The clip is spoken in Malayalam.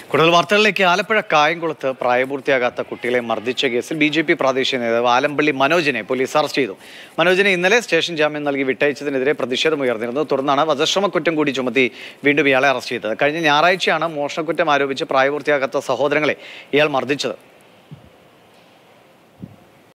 കൂടുതൽ വാർത്തകളിലേക്ക് ആലപ്പുഴ കായംകുളത്ത് പ്രായപൂർത്തിയാകാത്ത കുട്ടികളെ മർദ്ദിച്ച കേസിൽ ബി.ജെ.പി. പ്രാദേശിക നേതാവ് ആലമ്പള്ളി മനോജിനെ പോലീസ് അറസ്റ്റ് ചെയ്തു. മനോജിനെ ഇന്നലെ സ്റ്റേഷൻ ജാമ്യം നൽകി വിട്ടയച്ചതിനെതിരെ പ്രതിഷേധമുയർന്നിരുന്നു. തുടർന്നാണ് വധശ്രമക്കുറ്റം കൂടി ചുമത്തി വീണ്ടും ഇയാളെ അറസ്റ്റ് ചെയ്തത്. കഴിഞ്ഞ ഞായറാഴ്ചയാണ് മോഷണക്കുറ്റം ആരോപിച്ച് പ്രായപൂർത്തിയാകാത്ത സഹോദരങ്ങളെ ഇയാൾ മർദ്ദിച്ചത്.